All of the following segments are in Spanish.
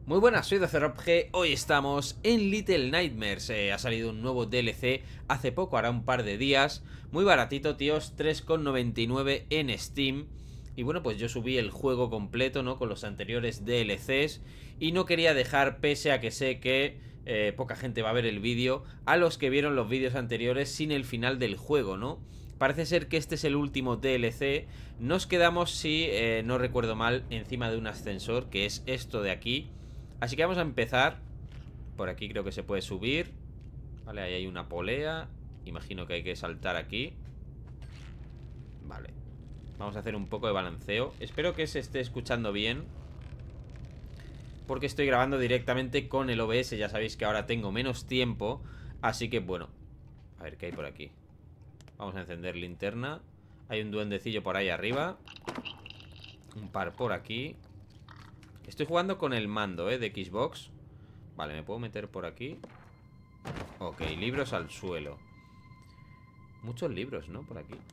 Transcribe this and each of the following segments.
Muy buenas, soy DoceRobG. Hoy estamos en Little Nightmares. Ha salido un nuevo DLC hace poco, hará un par de días. Muy baratito, tíos, 3,99 en Steam. Y bueno, pues yo subí el juego completo, ¿no? Con los anteriores DLCs. Y no quería dejar, pese a que sé que poca gente va a ver el vídeo, a los que vieron los vídeos anteriores sin el final del juego, ¿no? Parece ser que este es el último DLC. Nos quedamos, si no recuerdo mal, encima de un ascensor, que es esto de aquí. Así que vamos a empezar. Por aquí creo que se puede subir. Vale, ahí hay una polea. Imagino que hay que saltar aquí. Vale. Vamos a hacer un poco de balanceo. Espero que se esté escuchando bien, porque estoy grabando directamente con el OBS. Ya sabéis que ahora tengo menos tiempo. Así que bueno. A ver qué hay por aquí. Vamos a encender linterna. Hay un duendecillo por ahí arriba. Un par por aquí. Estoy jugando con el mando, de Xbox. Vale, me puedo meter por aquí. Ok, libros al suelo. Muchos libros, ¿no? Por aquí.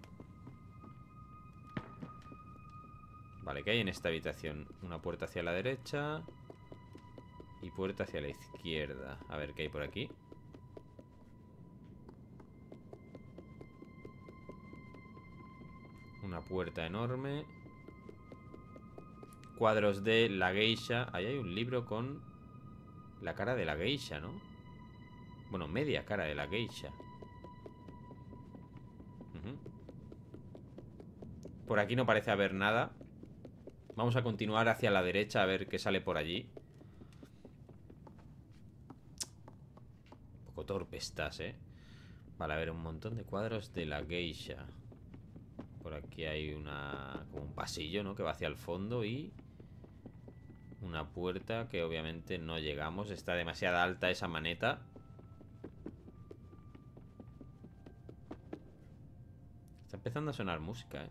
Vale, ¿qué hay en esta habitación? Una puerta hacia la derecha y puerta hacia la izquierda. A ver, ¿qué hay por aquí? Una puerta enorme. Cuadros de la geisha. Ahí hay un libro con la cara de la geisha, ¿no? Bueno, media cara de la geisha. Por aquí no parece haber nada. Vamos a continuar hacia la derecha a ver qué sale por allí. Un poco torpe estás, ¿eh? Vale, a ver, un montón de cuadros de la geisha. Por aquí hay como un pasillo, ¿no? Que va hacia el fondo y una puerta que obviamente no llegamos. Está demasiado alta esa maneta. Está empezando a sonar música, ¿eh?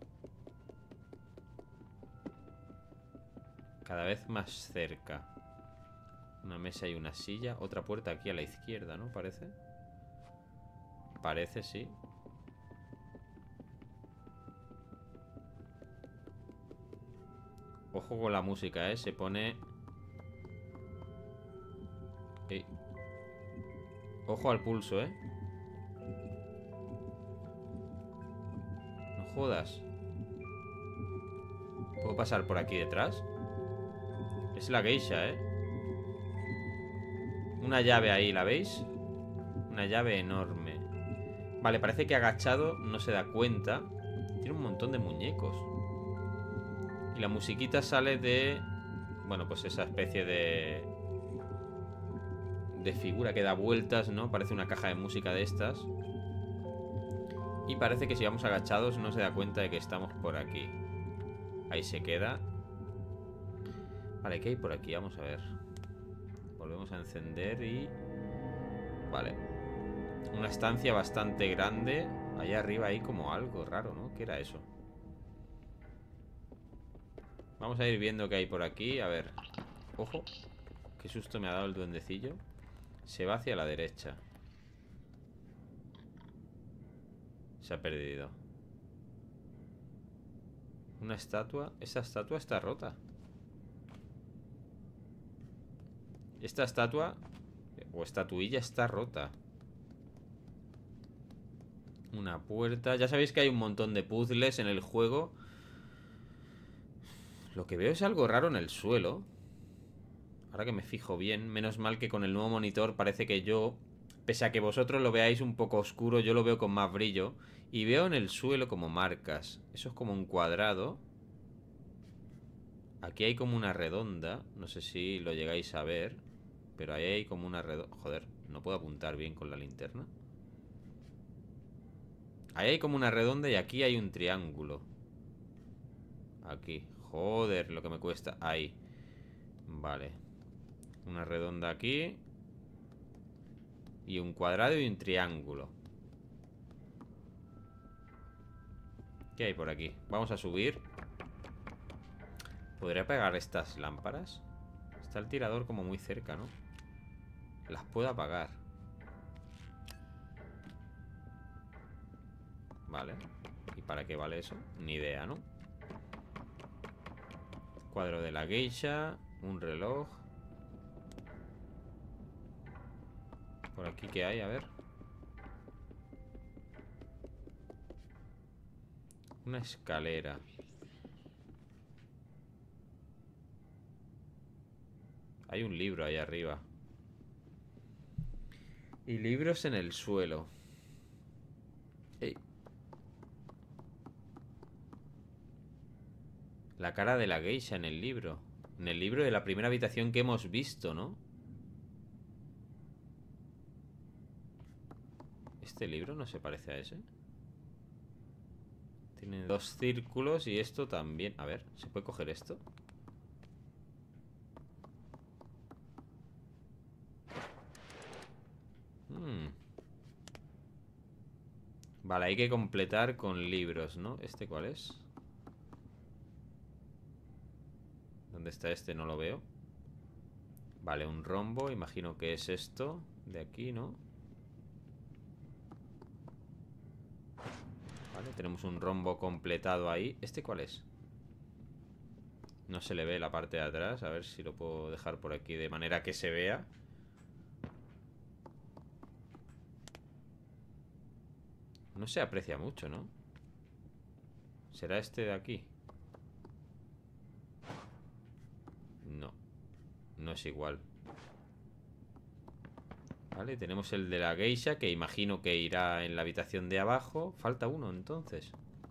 Cada vez más cerca. Una mesa y una silla. Otra puerta aquí a la izquierda, ¿no? Parece. Parece, sí. Ojo con la música, ¿eh? Se pone... Ey. Ojo al pulso, ¿eh? No jodas. ¿Puedo pasar por aquí detrás? Es la geisha, ¿eh? Una llave ahí, ¿la veis? Una llave enorme. Vale, parece que agachado no se da cuenta. Tiene un montón de muñecos. Y la musiquita sale de... Bueno, pues esa especie de figura que da vueltas, ¿no? Parece una caja de música de estas. Y parece que si vamos agachados no se da cuenta de que estamos por aquí. Ahí se queda. Vale, ¿qué hay por aquí? Vamos a ver. Volvemos a encender y... Vale. Una estancia bastante grande. Allá arriba hay como algo raro, ¿no? ¿Qué era eso? Vamos a ir viendo qué hay por aquí. A ver. Ojo. Qué susto me ha dado el duendecillo. Se va hacia la derecha. Se ha perdido. Una estatua. Esa estatua está rota. Esta estatua o estatuilla está rota. Una puerta. Ya sabéis que hay un montón de puzzles en el juego. Lo que veo es algo raro en el suelo. Ahora que me fijo bien. Menos mal que con el nuevo monitor parece que yo, pese a que vosotros lo veáis un poco oscuro, yo lo veo con más brillo. Y veo en el suelo como marcas. Eso es como un cuadrado. Aquí hay como una redonda. No sé si lo llegáis a ver, pero ahí hay como una redonda. Joder, no puedo apuntar bien con la linterna. Ahí hay como una redonda y aquí hay un triángulo. Aquí. Joder, lo que me cuesta. Ahí. Vale. Una redonda aquí. Y un cuadrado y un triángulo. ¿Qué hay por aquí? Vamos a subir. ¿Podría apagar estas lámparas? Está el tirador como muy cerca, ¿no? Las puedo apagar. Vale. ¿Y para qué vale eso? Ni idea, ¿no? Cuadro de la geisha. Un reloj. Por aquí, ¿qué hay? A ver. Una escalera. Hay un libro ahí arriba. Y libros en el suelo. Ey. La cara de la geisha en el libro. En el libro de la primera habitación que hemos visto, ¿no? Este libro no se parece a ese. Tiene 2 círculos y esto también. A ver, ¿se puede coger esto? Vale, hay que completar con libros, ¿no? ¿Este cuál es? ¿Dónde está este? No lo veo. Vale, un rombo. Imagino que es esto de aquí, ¿no? Vale, tenemos un rombo completado ahí. ¿Este cuál es? No se le ve la parte de atrás. A ver si lo puedo dejar por aquí de manera que se vea. No se aprecia mucho, ¿no? ¿Será este de aquí? No. No es igual. Vale, tenemos el de la geisha, que imagino que irá en la habitación de abajo. Falta uno, entonces.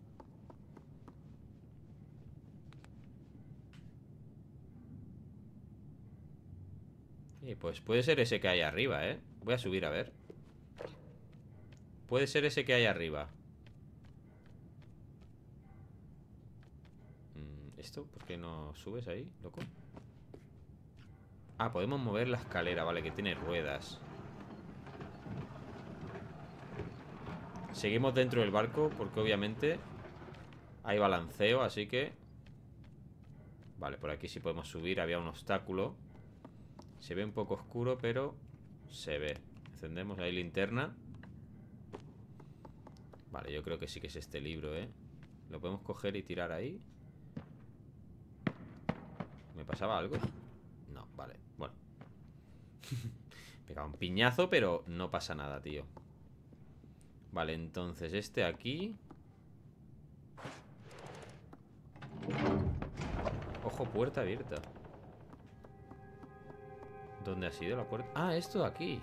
Pues puede ser ese que hay arriba, ¿eh? Voy a subir a ver. Puede ser ese que hay arriba. ¿Esto? ¿Por qué no subes ahí, loco? Ah, podemos mover la escalera, vale, que tiene ruedas. Seguimos dentro del barco porque obviamente hay balanceo, así que... Vale, por aquí sí podemos subir. Había un obstáculo. Se ve un poco oscuro, pero se ve. Encendemos ahí linterna. Vale, yo creo que sí que es este libro, ¿eh? Lo podemos coger y tirar ahí. ¿Me pasaba algo? No, vale, bueno. Pegaba un piñazo, pero no pasa nada, tío. Vale, entonces este aquí. Ojo, puerta abierta. ¿Dónde ha sido la puerta? Ah, esto de aquí.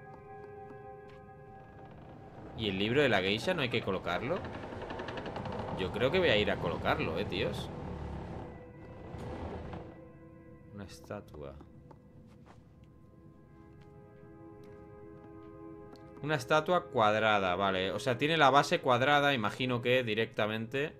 ¿Y el libro de la geisha no hay que colocarlo? Yo creo que voy a ir a colocarlo, tíos. Una estatua. Una estatua cuadrada, vale. O sea, tiene la base cuadrada. Imagino que directamente...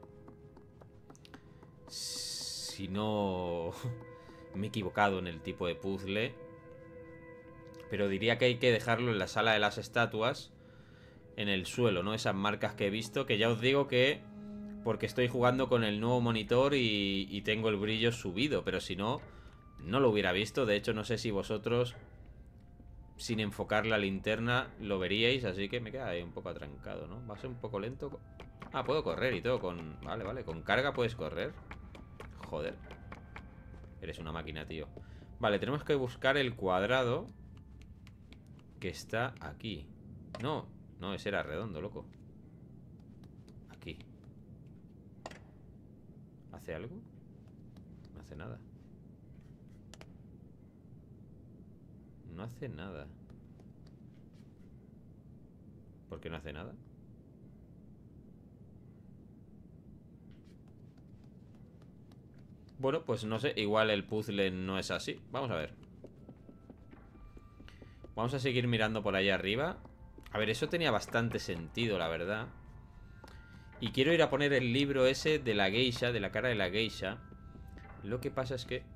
Si no... me he equivocado en el tipo de puzzle. Pero diría que hay que dejarlo en la sala de las estatuas. En el suelo, ¿no? Esas marcas que he visto. Que ya os digo que... porque estoy jugando con el nuevo monitor y tengo el brillo subido. Pero si no, no lo hubiera visto. De hecho, no sé si vosotros... sin enfocar la linterna lo veríais, así que me queda ahí un poco atrancado, ¿no? Va a ser un poco lento. Ah, puedo correr y todo con... Vale, vale, con carga puedes correr. Joder. Eres una máquina, tío. Vale, tenemos que buscar el cuadrado que está aquí. No, no, ese era redondo, loco. Aquí. ¿Hace algo? No hace nada. No hace nada. ¿Por qué no hace nada? Bueno, pues no sé. Igual el puzzle no es así. Vamos a ver. Vamos a seguir mirando por ahí arriba. A ver, eso tenía bastante sentido, la verdad. Y quiero ir a poner el libro ese de la geisha, de la cara de la geisha. Lo que pasa es que...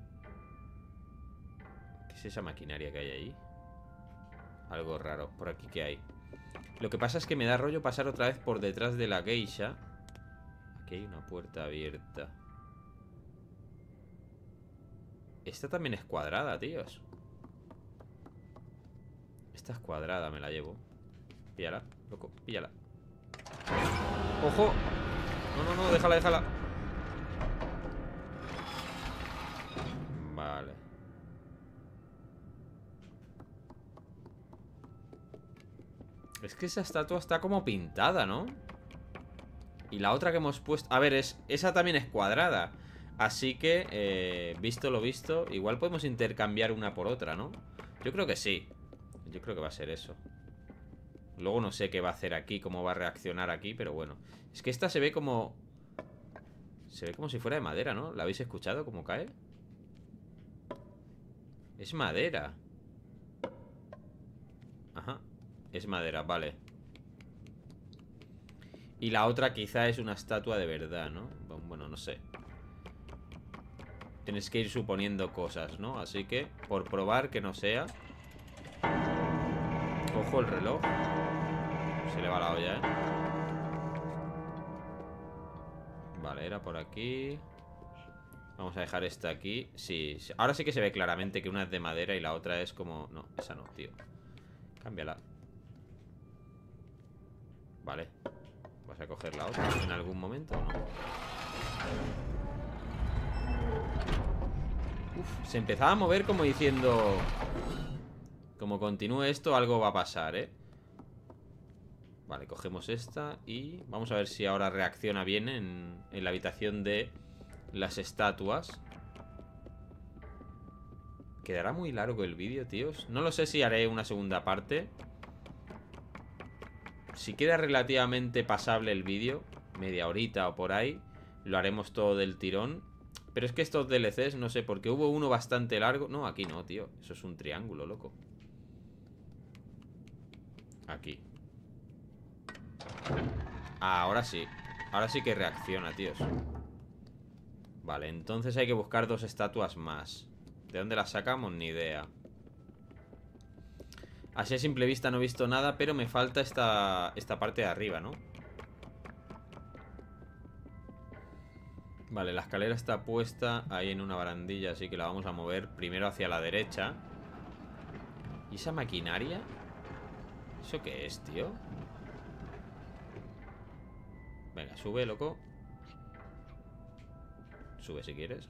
¿qué es esa maquinaria que hay ahí? Algo raro. Por aquí, ¿qué hay? Lo que pasa es que me da rollo pasar otra vez por detrás de la geisha. Aquí hay una puerta abierta. Esta también es cuadrada, tíos. Esta es cuadrada, me la llevo. Píllala, loco, píllala. ¡Ojo! No, no, no, déjala, déjala. Vale. Es que esa estatua está como pintada, ¿no? Y la otra que hemos puesto... A ver, esa también es cuadrada. Así que, visto lo visto, igual podemos intercambiar una por otra, ¿no? Yo creo que sí. Yo creo que va a ser eso. Luego no sé qué va a hacer aquí, cómo va a reaccionar aquí, pero bueno. Es que esta se ve como... Se ve como si fuera de madera, ¿no? ¿La habéis escuchado cómo cae? Es madera. Ajá. Es madera, vale. Y la otra quizá es una estatua de verdad, ¿no? Bueno, no sé. Tienes que ir suponiendo cosas, ¿no? Así que, por probar que no sea... Ojo el reloj. Se le va la olla, ¿eh? Vale, era por aquí. Vamos a dejar esta aquí. Sí, sí. Ahora sí que se ve claramente que una es de madera y la otra es como... No, esa no, tío. Cámbiala. Vale. ¿Vas a coger la otra en algún momento o no? Uf, se empezaba a mover como diciendo... Como continúe esto, algo va a pasar, ¿eh? Vale, cogemos esta y vamos a ver si ahora reacciona bien en la habitación de las estatuas. Quedará muy largo el vídeo, tíos. No lo sé si haré una segunda parte. Si queda relativamente pasable el vídeo, media horita o por ahí, lo haremos todo del tirón. Pero es que estos DLCs, no sé, porque hubo uno bastante largo. No, aquí no, tío. Eso es un triángulo, loco. Aquí. Ahora sí. Ahora sí que reacciona, tíos. Vale, entonces hay que buscar dos estatuas más. ¿De dónde las sacamos? Ni idea. Así a simple vista no he visto nada, pero me falta esta parte de arriba, ¿no? Vale, la escalera está puesta ahí en una barandilla, así que la vamos a mover primero hacia la derecha. ¿Y esa maquinaria? ¿Eso qué es, tío? Venga, sube, loco. Sube si quieres.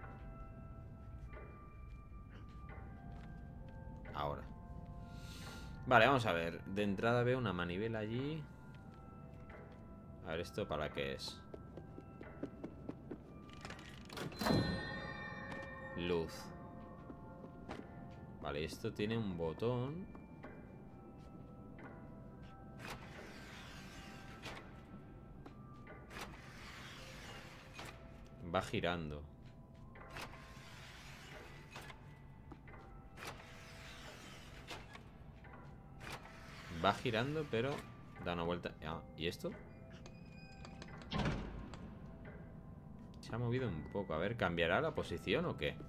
Ahora. Vale, vamos a ver. De entrada veo una manivela allí. A ver, ¿esto para qué es? Luz. Vale, esto tiene un botón. Va girando. Va girando, pero da una vuelta. Ah, ¿y esto? Se ha movido un poco. A ver, ¿cambiará la posición o qué?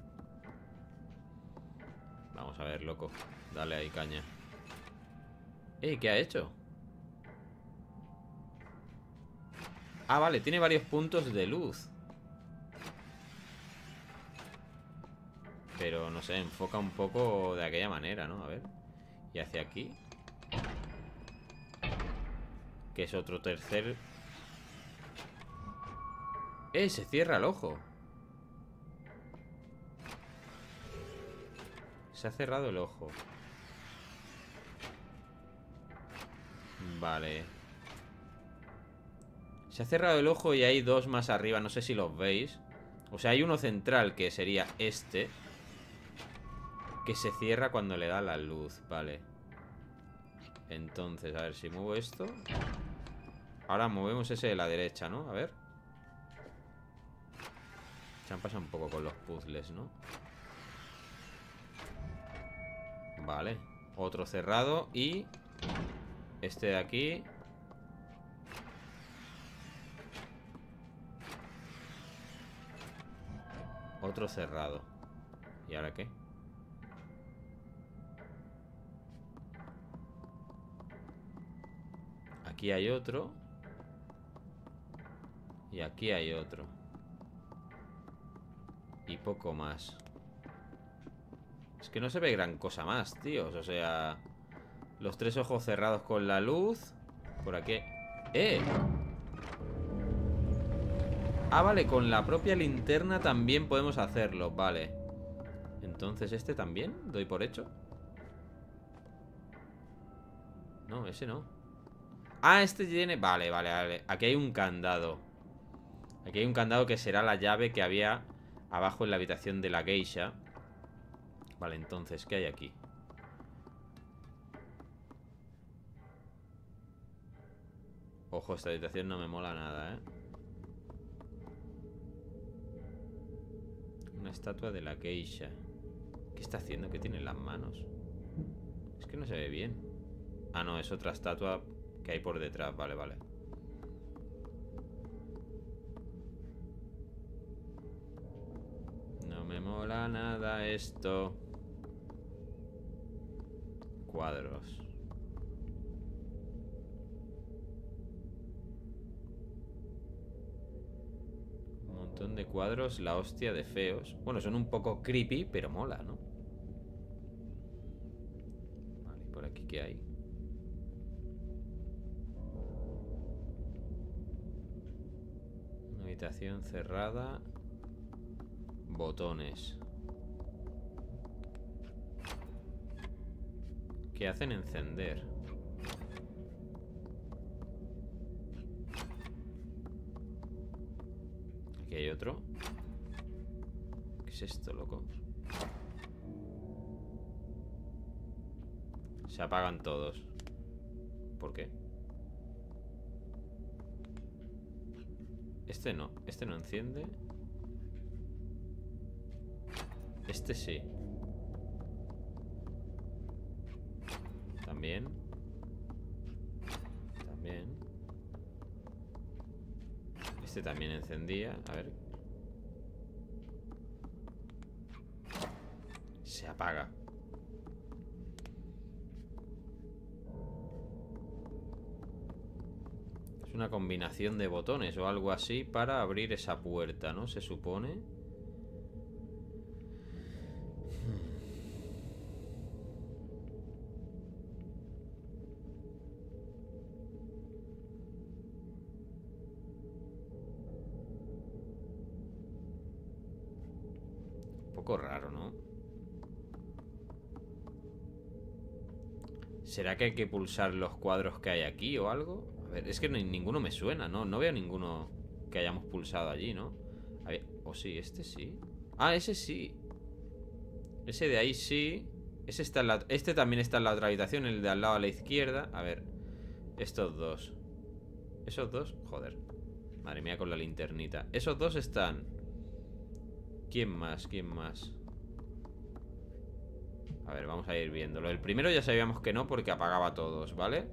Vamos a ver, loco. Dale ahí, caña. ¿Qué ha hecho? Ah, vale, tiene varios puntos de luz. Pero, no sé, enfoca un poco de aquella manera, ¿no? A ver. Y hacia aquí. Que es otro tercer... Se cierra el ojo. Se ha cerrado el ojo. Vale. Se ha cerrado el ojo y hay dos más arriba. No sé si los veis. O sea, hay uno central que sería este, que se cierra cuando le da la luz. Vale. Entonces, a ver si muevo esto. Ahora movemos ese de la derecha, ¿no? A ver. Se han pasado un poco con los puzzles, ¿no? Vale. Otro cerrado y... este de aquí. Otro cerrado. ¿Y ahora qué? Aquí hay otro. Y aquí hay otro. Y poco más. Es que no se ve gran cosa más, tíos. O sea... los tres ojos cerrados con la luz. Por aquí... Ah, vale, con la propia linterna también podemos hacerlo. Vale. Entonces, ¿este también? ¿Doy por hecho? No, ese no. Ah, este tiene... Vale, vale, vale. Aquí hay un candado. Aquí hay un candado que será la llave que había abajo en la habitación de la geisha. Vale, entonces, ¿qué hay aquí? Ojo, esta habitación no me mola nada, ¿eh? Una estatua de la geisha. ¿Qué está haciendo? ¿Qué tiene en las manos? Es que no se ve bien. Ah, no, es otra estatua que hay por detrás. Vale, vale. No me mola nada esto. Cuadros. Un montón de cuadros, la hostia de feos. Bueno, son un poco creepy, pero mola, ¿no? Vale, ¿y por aquí qué hay? Una habitación cerrada. Botones. ¿Qué hacen encender? Aquí hay otro. ¿Qué es esto, loco? Se apagan todos. ¿Por qué? Este no enciende. Este sí. También. También. Este también encendía. A ver. Se apaga. Es una combinación de botones o algo así para abrir esa puerta, ¿no? Se supone. Un poco raro, ¿no? ¿Será que hay que pulsar los cuadros que hay aquí o algo? A ver, es que ninguno me suena, ¿no? No veo ninguno que hayamos pulsado allí, ¿no? A ver, o sí, este sí. Ah, ese sí. Ese de ahí sí. Ese está en este también está en la otra habitación, el de al lado a la izquierda. A ver, estos dos. Esos dos, joder. Madre mía con la linternita. Esos dos están. ¿Quién más? ¿Quién más? A ver, vamos a ir viéndolo. El primero ya sabíamos que no porque apagaba todos, ¿vale?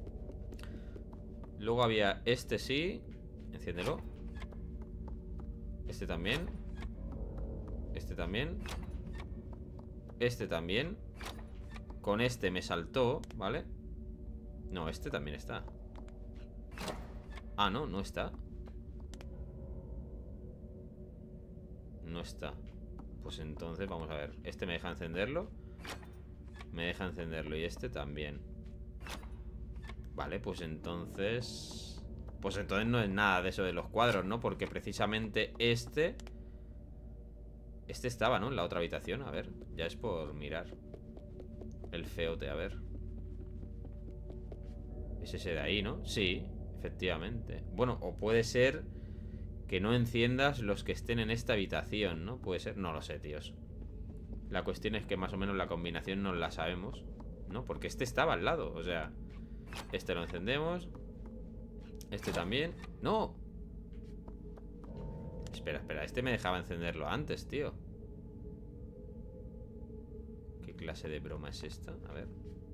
Luego había este sí. Enciéndelo. Este también. Este también. Este también. Con este me saltó, ¿vale? No, este también está. Ah, no, no está. No está. Pues entonces, vamos a ver. Este me deja encenderlo. Me deja encenderlo y este también. Vale, pues entonces... Pues entonces no es nada de eso de los cuadros, ¿no? Porque precisamente este estaba, ¿no? En la otra habitación, a ver. Ya es por mirar. El feote, a ver. Es ese de ahí, ¿no? Sí, efectivamente. Bueno, o puede ser que no enciendas los que estén en esta habitación, ¿no? Puede ser, no lo sé, tíos. La cuestión es que más o menos la combinación no la sabemos, ¿no? Porque este estaba al lado, o sea... Este lo encendemos. Este también. ¡No! Espera, espera, este me dejaba encenderlo antes, tío. ¿Qué clase de broma es esta? A ver.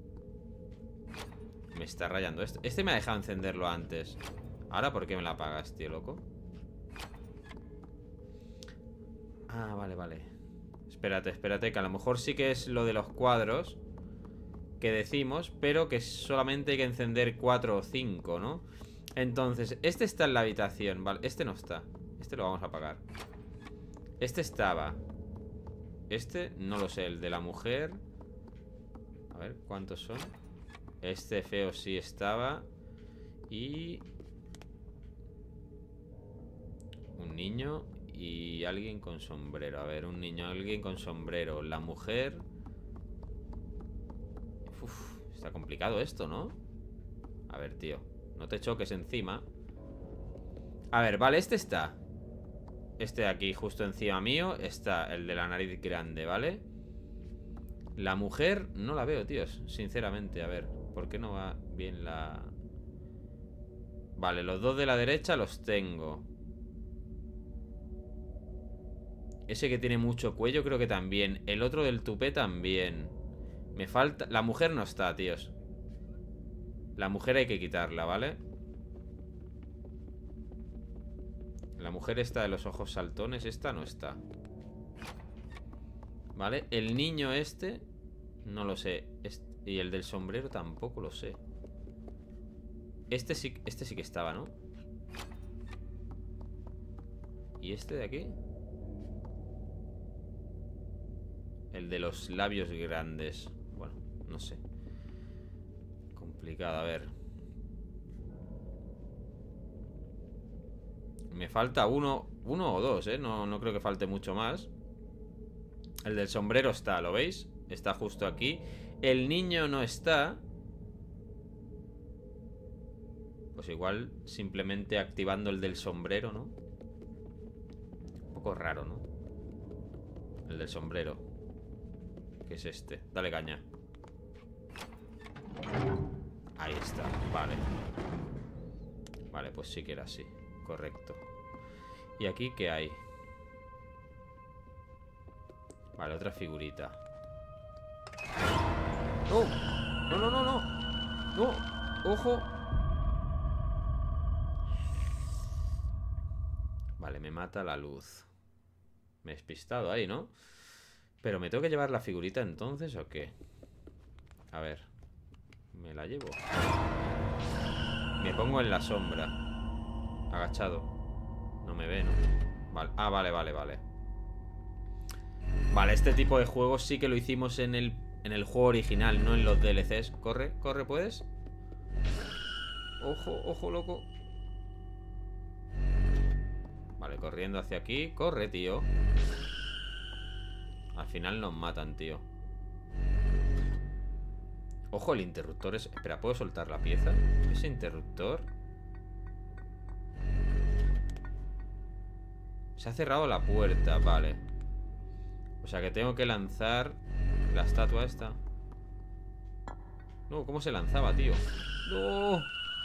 Me está rayando esto. Este me ha dejado encenderlo antes. ¿Ahora por qué me la apagas, tío, loco? Ah, vale, vale. Espérate, espérate, que a lo mejor sí que es lo de los cuadros que decimos, pero que solamente hay que encender 4 o 5, ¿no? Entonces, este está en la habitación, vale, este no está. Este lo vamos a apagar. Este estaba. Este, no lo sé, el de la mujer. A ver, ¿cuántos son? Este feo sí estaba. Y... un niño y alguien con sombrero. A ver, un niño, alguien con sombrero. La mujer... Uf, está complicado esto, ¿no? A ver, tío. No te choques encima. A ver, vale, este está. Este de aquí, justo encima mío, está el de la nariz grande, ¿vale? La mujer no la veo, tíos, sinceramente. A ver, ¿por qué no va bien la...? Vale, los dos de la derecha los tengo. Ese que tiene mucho cuello creo que también. El otro del tupé también. Me falta... La mujer no está, tíos. La mujer hay que quitarla, ¿vale? La mujer esta de los ojos saltones, esta no está. ¿Vale? El niño este no lo sé. Y el del sombrero tampoco lo sé. Este sí que estaba, ¿no? ¿Y este de aquí? El de los labios grandes. Bueno, no sé. Complicado, a ver. Me falta uno o dos, ¿eh? No creo que falte mucho más. El del sombrero está, ¿lo veis? Está justo aquí. El niño no está. Pues igual simplemente activando el del sombrero, ¿no? Un poco raro, ¿no? El del sombrero. ¿Qué es este? Dale caña. Ahí está, vale. Vale, pues sí que era así. Correcto. ¿Y aquí qué hay? Vale, otra figurita. ¡No! ¡No, no, no, no! ¡No! ¡Ojo! Vale, me mata la luz. Me he despistado ahí, ¿no? Pero ¿me tengo que llevar la figurita entonces o qué? A ver. ¿Me la llevo? Me pongo en la sombra. Agachado. No me ve, ¿no? Vale. Ah, vale, vale, vale. Vale, este tipo de juegos sí que lo hicimos en el juego original, no en los DLCs. Corre, corre, ¿puedes? Ojo, ojo, loco. Vale, corriendo hacia aquí. Corre, tío. Al final nos matan, tío. Ojo, el interruptor es... Espera, ¿puedo soltar la pieza? ¿Ese interruptor? Se ha cerrado la puerta, vale. O sea que tengo que lanzar la estatua esta. No, ¿cómo se lanzaba, tío? ¡No!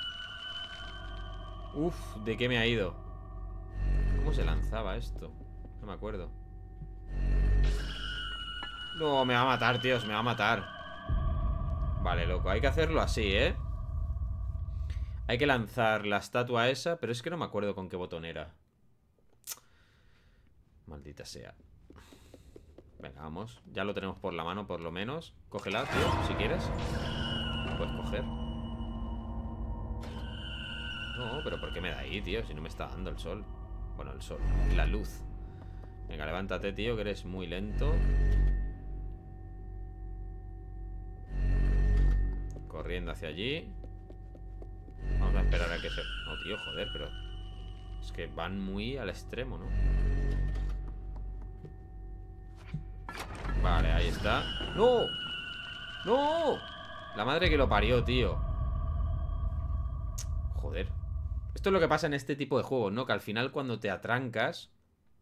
Uf, ¿de qué me ha ido? ¿Cómo se lanzaba esto? No me acuerdo. No, me va a matar, tíos, me va a matar. Vale, loco, hay que hacerlo así, ¿eh? Hay que lanzar la estatua esa, pero es que no me acuerdo con qué botón era. Maldita sea. Venga, vamos. Ya lo tenemos por la mano, por lo menos. Cógela, tío, si quieres. Puedes coger. No, pero ¿por qué me da ahí, tío? Si no me está dando el sol. Bueno, el sol, la luz. Venga, levántate, tío, que eres muy lento. Corriendo hacia allí. Vamos a esperar a que se... No, tío, joder, pero... Es que van muy al extremo, ¿no? Vale, ahí está. ¡No! ¡No! La madre que lo parió, tío. Joder. Esto es lo que pasa en este tipo de juegos, ¿no? Que al final cuando te atrancas...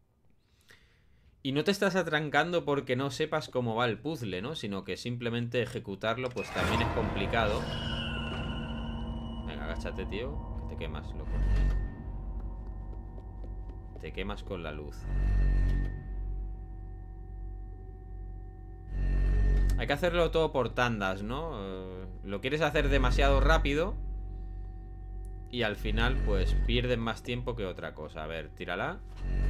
Y no te estás atrancando porque no sepas cómo va el puzzle, ¿no? Sino que simplemente ejecutarlo pues también es complicado. Venga, agáchate, tío. Que te quemas, loco. Te quemas con la luz. Hay que hacerlo todo por tandas, ¿no? Lo quieres hacer demasiado rápido y al final pues pierdes más tiempo que otra cosa. A ver, tírala.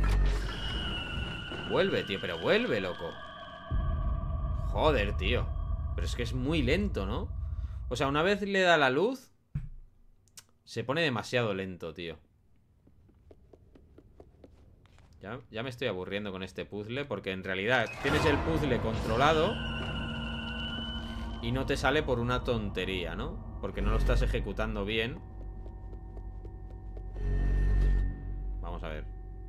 Vuelve, tío, pero vuelve, loco. Joder, tío. Pero es que es muy lento, ¿no? O sea, una vez le da la luz se pone demasiado lento, tío. Ya me estoy aburriendo con este puzzle porque en realidad tienes el puzzle controlado y no te sale por una tontería, ¿no? Porque no lo estás ejecutando bien. Vamos a ver.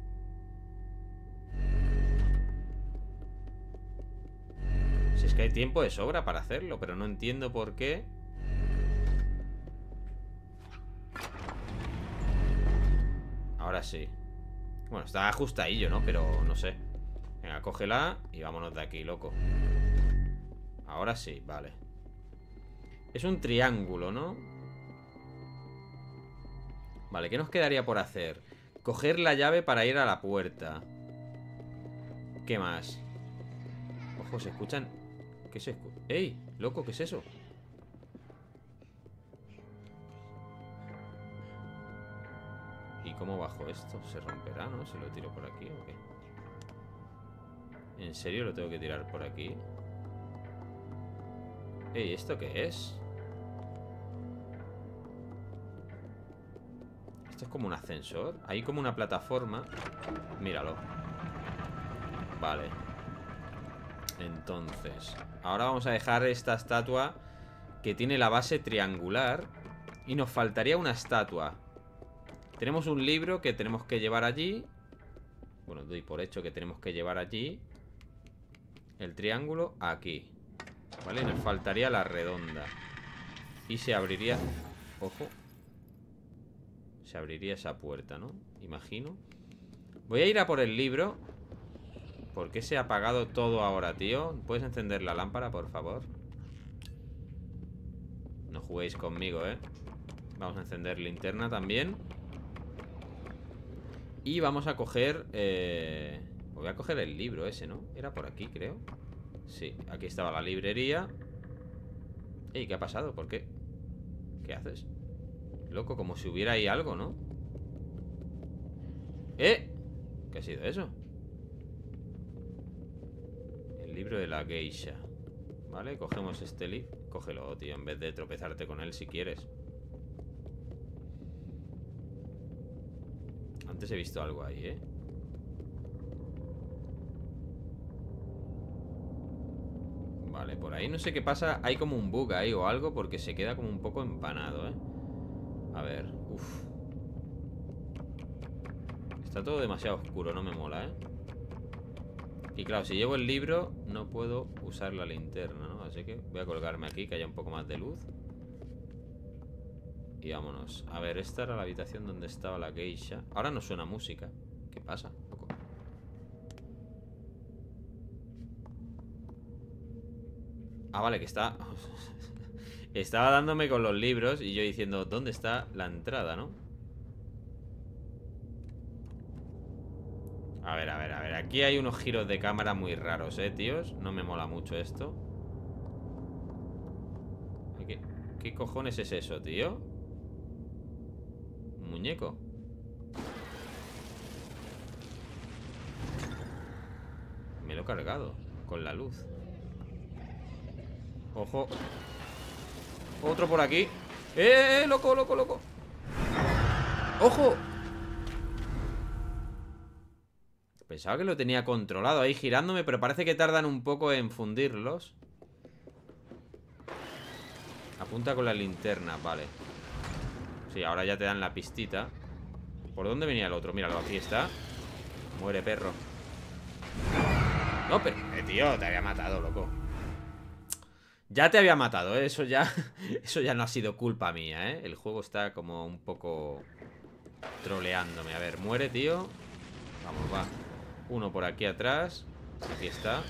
Si es que hay tiempo de sobra para hacerlo, pero no entiendo por qué. Ahora sí. Bueno, está ajustadillo, ¿no? Pero no sé. Venga, cógela y vámonos de aquí, loco. Ahora sí, vale. Es un triángulo, ¿no? Vale, ¿qué nos quedaría por hacer? Coger la llave para ir a la puerta. ¿Qué más? Ojo, ¿se escuchan? ¿Qué se escucha? ¡Ey! Loco, ¿qué es eso? ¿Y cómo bajo esto? ¿Se romperá, no? ¿Se lo tiro por aquí o qué? ¿En serio lo tengo que tirar por aquí? Ey, ¿esto qué es? Esto es como un ascensor. Hay como una plataforma. Míralo. Vale. Entonces, ahora vamos a dejar esta estatua que tiene la base triangular. Y nos faltaría una estatua. Tenemos un libro que tenemos que llevar allí. Bueno, doy por hecho que tenemos que llevar allí el triángulo aquí. Vale, nos faltaría la redonda. Y se abriría... Ojo. Se abriría esa puerta, ¿no? Imagino. Voy a ir a por el libro. ¿Por qué se ha apagado todo ahora, tío? ¿Puedes encender la lámpara, por favor? No juguéis conmigo, ¿eh? Vamos a encender linterna también. Y vamos a coger... Voy a coger el libro ese, ¿no? Era por aquí, creo. Sí, aquí estaba la librería. Ey, ¿qué ha pasado? ¿Por qué? ¿Qué haces? Loco, como si hubiera ahí algo, ¿no? ¿Eh? ¿Qué ha sido eso? El libro de la geisha. Vale, cogemos este libro. Cógelo, tío, en vez de tropezarte con él si quieres. Antes he visto algo ahí, ¿eh? Vale, por ahí no sé qué pasa. Hay como un bug ahí o algo porque se queda como un poco empanado, ¿eh? A ver, uff. Está todo demasiado oscuro, no me mola, ¿eh? Y claro, si llevo el libro no puedo usar la linterna, ¿no? Así que voy a colgarme aquí, que haya un poco más de luz. Y vámonos. A ver, esta era la habitación donde estaba la geisha. Ahora no suena música. ¿Qué pasa? Loco. Ah, vale, que está... Estaba dándome con los libros y yo diciendo, ¿dónde está la entrada, no? A ver, a ver, a ver. Aquí hay unos giros de cámara muy raros, tíos. No me mola mucho esto. ¿Qué cojones es eso, tío? ¿Un muñeco? Me lo he cargado con la luz. Ojo. Otro por aquí. Loco, loco, loco! ¡Ojo! Pensaba que lo tenía controlado ahí girándome, pero parece que tardan un poco en fundirlos. Apunta con la linterna, vale. Sí, ahora ya te dan la pistita. ¿Por dónde venía el otro? Míralo, aquí está. Muere, perro. No, pero... tío, te había matado, loco. Ya te había matado, ¿eh? Eso ya... Eso ya no ha sido culpa mía, ¿eh? El juego está como un poco... troleándome. A ver, muere, tío. Vamos, va. Uno por aquí atrás. Aquí está.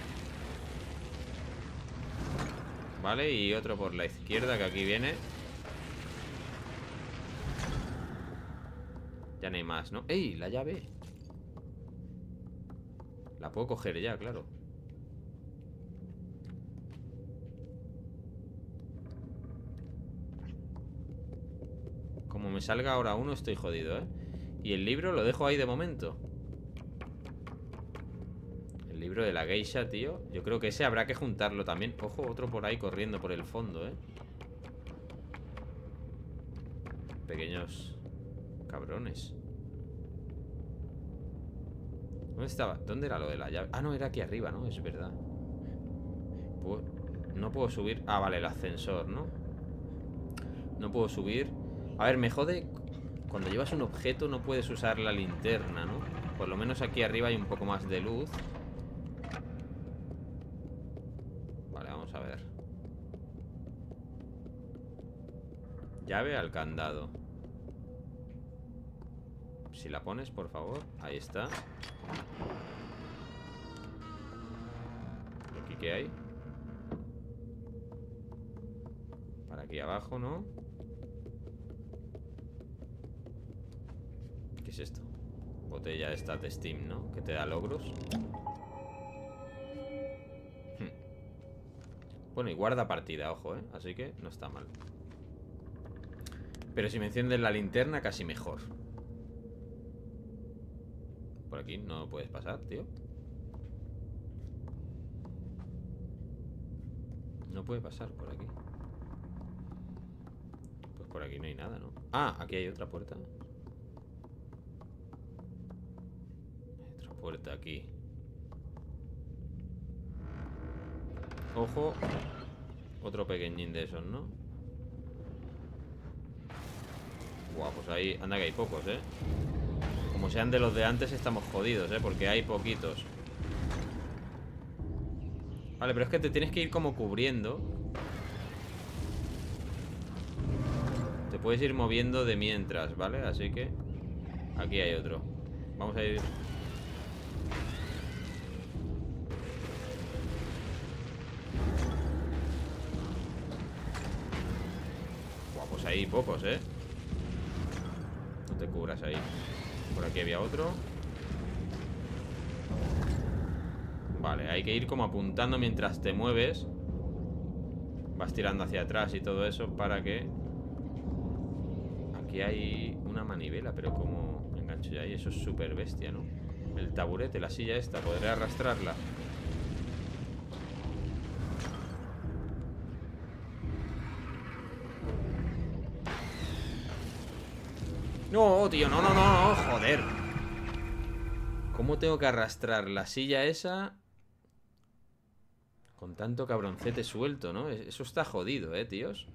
Vale, y otro por la izquierda, que aquí viene. Ya no hay más, ¿no? ¡Ey! La llave. La puedo coger ya, claro. Como me salga ahora uno, estoy jodido, ¿eh? Y el libro lo dejo ahí de momento. El libro de la geisha, tío. Yo creo que ese habrá que juntarlo también. Ojo, otro por ahí corriendo por el fondo, ¿eh? Pequeños cabrones. ¿Dónde estaba? ¿Dónde era lo de la llave? Ah, no, era aquí arriba, ¿no? Es verdad. No puedo subir. Ah, vale, el ascensor, ¿no? No puedo subir. A ver, me jode. Cuando llevas un objeto no puedes usar la linterna, ¿no? Por lo menos aquí arriba hay un poco más de luz. Vale, vamos a ver. Llave al candado. Si la pones, por favor. Ahí está. ¿Y aquí qué hay? Para aquí abajo, ¿no? ¿Qué es esto? Botella esta de Steam, ¿no? Que te da logros. Bueno, y guarda partida, ojo, ¿eh? Así que no está mal. Pero si me enciendes la linterna, casi mejor. Por aquí no puedes pasar, tío. No puede pasar por aquí. Pues por aquí no hay nada, ¿no? Ah, aquí hay otra puerta. Hay otra puerta aquí. Ojo. Otro pequeñín de esos, ¿no? Guau, pues ahí, anda que hay pocos, ¿eh? Como sean de los de antes estamos jodidos, ¿eh? Porque hay poquitos. Vale, pero es que te tienes que ir como cubriendo. Te puedes ir moviendo de mientras, ¿vale? Así que aquí hay otro. Vamos a ir... Guau, pues hay pocos, ¿eh? No te cubras ahí. Por aquí había otro. Vale, hay que ir como apuntando mientras te mueves. Vas tirando hacia atrás y todo eso para que... Aquí hay una manivela, pero como me engancho ya ahí. Eso es súper bestia, ¿no? El taburete, la silla esta, ¿podré arrastrarla? No, tío, no, no, no, no, joder. ¿Cómo tengo que arrastrar la silla esa con tanto cabroncete suelto, ¿no? Eso está jodido, tíos.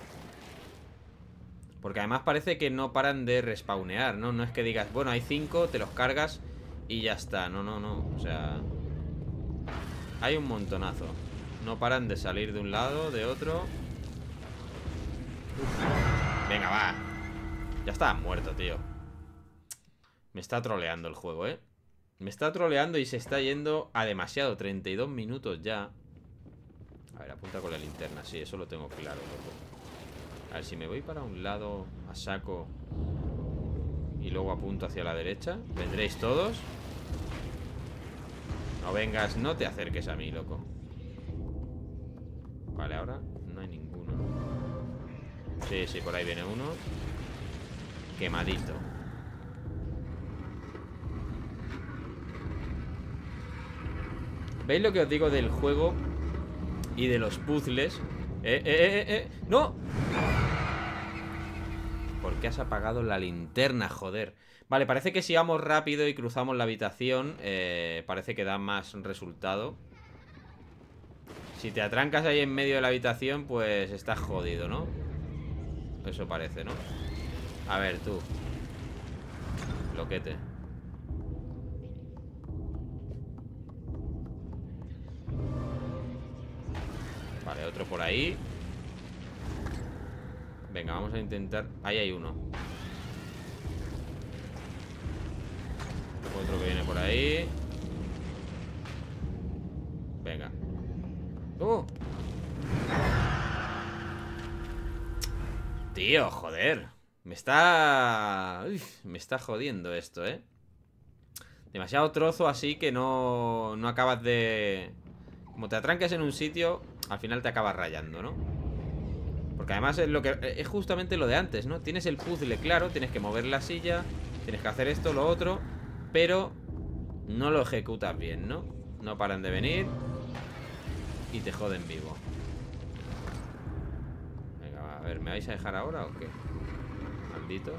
Porque además parece que no paran de respawnear, ¿no? No es que digas, bueno, hay 5, te los cargas y ya está. No, no, no, o sea... Hay un montonazo. No paran de salir de un lado, de otro. Uf. Venga, va. Ya está muerto, tío. Me está troleando el juego, ¿eh? Me está troleando y se está yendo a demasiado. 32 minutos ya. A ver, apunta con la linterna. Sí, eso lo tengo claro, loco. A ver, si me voy para un lado a saco y luego apunto hacia la derecha, ¿vendréis todos? No vengas, no te acerques a mí, loco. Vale, ahora no hay ninguno. Sí, sí, por ahí viene uno. Quemadito. ¿Veis lo que os digo del juego y de los puzzles? ¡No! ¿Por qué has apagado la linterna, joder? Vale, parece que si vamos rápido y cruzamos la habitación, parece que da más resultado. Si te atrancas ahí en medio de la habitación, pues estás jodido, ¿no? Eso parece, ¿no? A ver, tú. Loquete. Vale, otro por ahí. Venga, vamos a intentar... Ahí hay uno. Otro que viene por ahí. Venga. ¡Oh! Tío, joder. Me está... Uf, me está jodiendo esto, ¿eh? Demasiado trozo así que no acabas de... Como te atranques en un sitio, al final te acabas rayando, ¿no? Porque además es lo que es justamente lo de antes, ¿no? Tienes el puzzle claro, tienes que mover la silla, tienes que hacer esto, lo otro, pero no lo ejecutas bien, ¿no? No paran de venir y te joden vivo. Venga, va, a ver, ¿me vais a dejar ahora o qué? Malditos.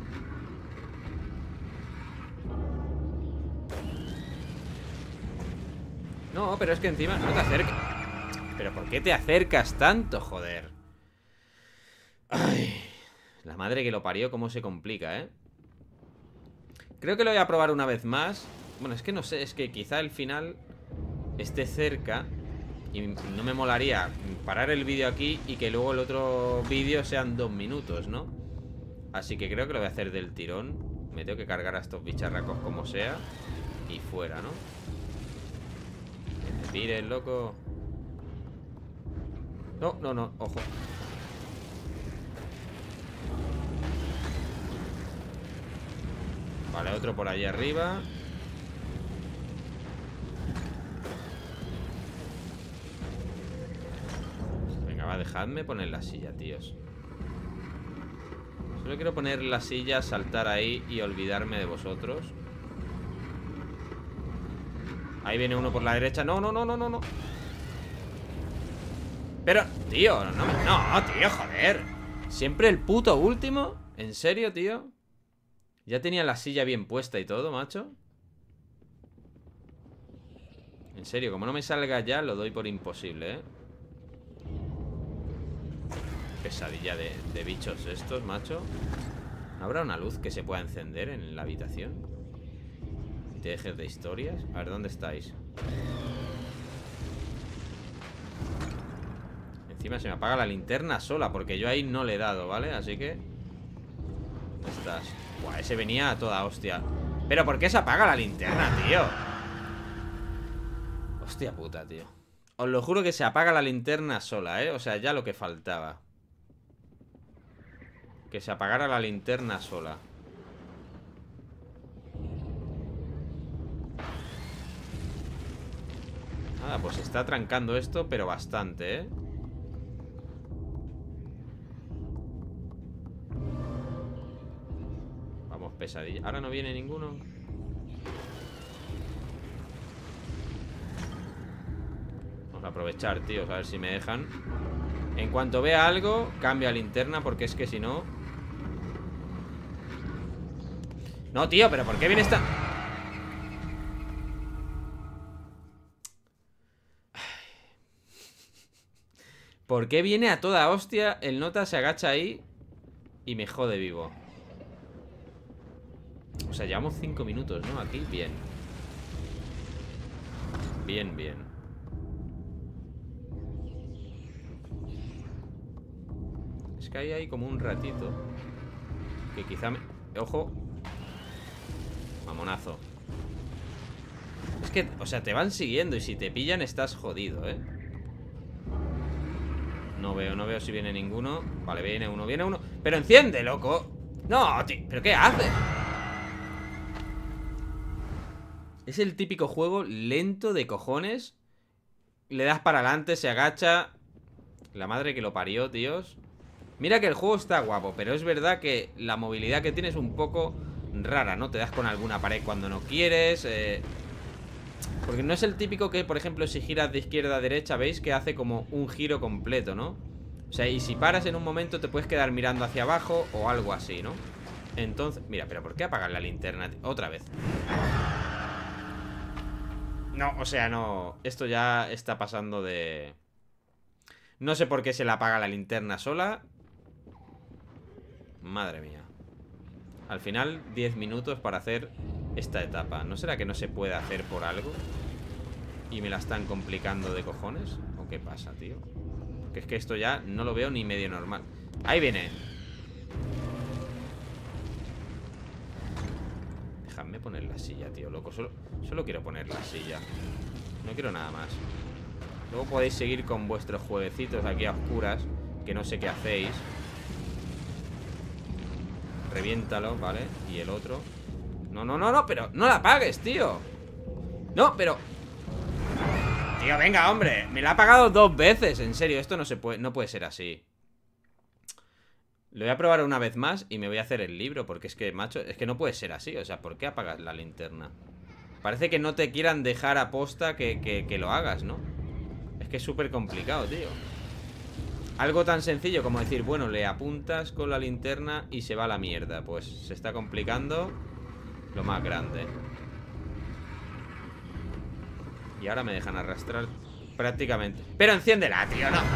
No, pero es que encima no te acercas. ¿Pero por qué te acercas tanto, joder? Ay, la madre que lo parió, cómo se complica, ¿eh? Creo que lo voy a probar una vez más. Bueno, es que no sé, es que quizá el final esté cerca y no me molaría parar el vídeo aquí y que luego el otro vídeo sean 2 minutos, ¿no? Así que creo que lo voy a hacer del tirón. Me tengo que cargar a estos bicharracos como sea. Y fuera, ¿no? Que me tire el loco. No, no, no, ojo. Vale, otro por allí arriba. Venga, va, dejadme poner la silla, tíos. Solo quiero poner la silla, saltar ahí y olvidarme de vosotros. Ahí viene uno por la derecha. No, no, no, no, no, no. Pero, tío, no, tío, joder. Siempre el puto último. ¿En serio, tío? Ya tenía la silla bien puesta y todo, macho. En serio, como no me salga ya, lo doy por imposible, ¿eh? Pesadilla de bichos estos, macho. ¿No habrá una luz que se pueda encender en la habitación? Y te dejes de historias. A ver, ¿dónde estáis? Encima se me apaga la linterna sola, porque yo ahí no le he dado, ¿vale? Así que... ¿dónde estás? Buah, ese venía a toda hostia. ¿Pero por qué se apaga la linterna, tío? Hostia puta, tío. Os lo juro que se apaga la linterna sola, ¿eh? O sea, ya lo que faltaba. Que se apagara la linterna sola. Nada, pues se está trancando esto, pero bastante, ¿eh? Vamos, pesadilla. Ahora no viene ninguno. Vamos a aprovechar, tíos, a ver si me dejan. En cuanto vea algo, cambia linterna, porque es que si no... No, tío, pero ¿por qué viene esta...? ¿Por qué viene a toda hostia? El nota se agacha ahí y me jode vivo. O sea, llevamos 5 minutos, ¿no? Aquí, bien. Bien, bien. Es que ahí hay como un ratito que quizá me... Ojo. Mamonazo. Es que, o sea, te van siguiendo y si te pillan estás jodido, ¿eh? No veo si viene ninguno. Vale, viene uno. ¡Pero enciende, loco! No, tío, ¿pero qué hace? Es el típico juego lento de cojones. Le das para adelante, se agacha. La madre que lo parió, tíos. Mira que el juego está guapo, pero es verdad que la movilidad que tiene es un poco rara, ¿no? Te das con alguna pared cuando no quieres. Porque no es el típico que, por ejemplo, si giras de izquierda a derecha, ¿veis? Que hace como un giro completo, ¿no? O sea, y si paras en un momento te puedes quedar mirando hacia abajo o algo así, ¿no? Entonces... Mira, pero ¿por qué apagar la linterna? Otra vez. No, o sea, no. Esto ya está pasando de... No sé por qué se le apaga la linterna sola. Madre mía. Al final, 10 minutos para hacer esta etapa. ¿No será que no se puede hacer por algo? ¿Y me la están complicando de cojones? ¿O qué pasa, tío? Que es que esto ya no lo veo ni medio normal. Ahí viene. Déjame poner la silla, tío, loco. Solo quiero poner la silla. No quiero nada más. Luego podéis seguir con vuestros jueguecitos aquí a oscuras, que no sé qué hacéis. Reviéntalo, ¿vale? Y el otro. No, pero no la apagues, tío. No, pero... Tío, venga, hombre. Me la ha apagado 2 veces. En serio, esto no puede ser así. Lo voy a probar una vez más y me voy a hacer el libro. Porque es que, macho, es que no puede ser así. O sea, ¿por qué apagas la linterna? Parece que no te quieran dejar aposta que lo hagas, ¿no? Es que es súper complicado, tío. Algo tan sencillo como decir, bueno, le apuntas con la linterna y se va a la mierda. Pues se está complicando lo más grande. Y ahora me dejan arrastrar prácticamente. ¡Pero enciéndela, tío! ¡No!